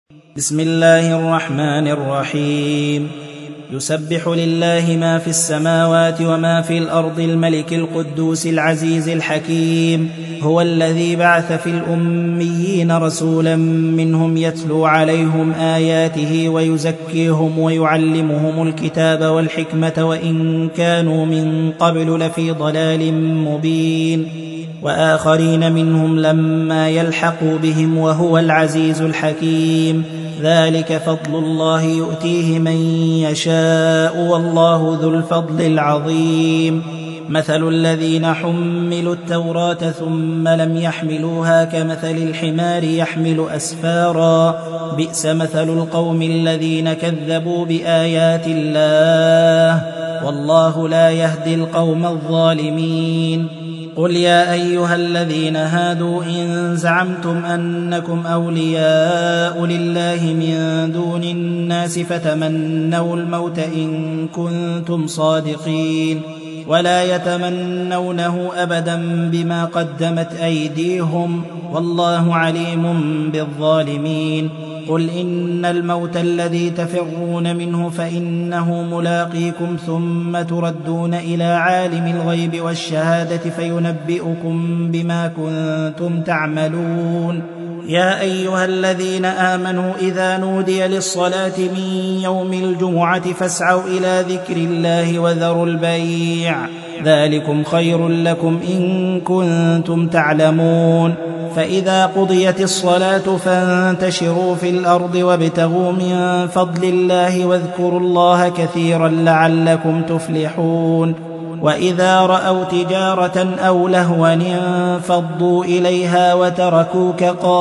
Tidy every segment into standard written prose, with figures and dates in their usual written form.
بسم الله الرحمن الرحيم. يسبح لله ما في السماوات وما في الأرض الملك القدوس العزيز الحكيم. هو الذي بعث في الأميين رسولا منهم يتلو عليهم آياته ويزكيهم ويعلمهم الكتاب والحكمة وإن كانوا من قبل لفي ضلال مبين، وآخرين منهم لما يلحقوا بهم وهو العزيز الحكيم. ذلك فضل الله يؤتيه من يشاء والله ذو الفضل العظيم. مثل الذين حملوا التوراة ثم لم يحملوها كمثل الحمار يحمل أسفارا، بئس مثل القوم الذين كذبوا بآيات الله، والله لا يهدي القوم الظالمين. قل يا أيها الذين هادوا إن زعمتم أنكم أولياء لله من دون الناس فتمنوا الموت إن كنتم صادقين، ولا يتمنونه أبدا بما قدمت أيديهم، والله عليم بالظالمين. قل إن الموت الذي تفرون منه فإنه ملاقيكم ثم تردون إلى عالم الغيب والشهادة فينبئكم بما كنتم تعملون. يا أيها الذين آمنوا إذا نودي للصلاة من يوم الجمعة فاسعوا إلى ذكر الله وذروا البيع، ذلكم خير لكم إن كنتم تعلمون. فإذا قضيت الصلاة فانتشروا في الأرض وابتغوا من فضل الله واذكروا الله كثيرا لعلكم تفلحون. وإذا رأوا تجارة أو لهوا انفضوا إليها وتركوك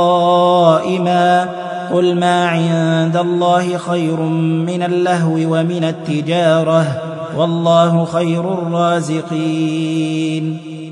قائما، قل ما عند الله خير من اللهو ومن التجارة، والله خير الرازقين.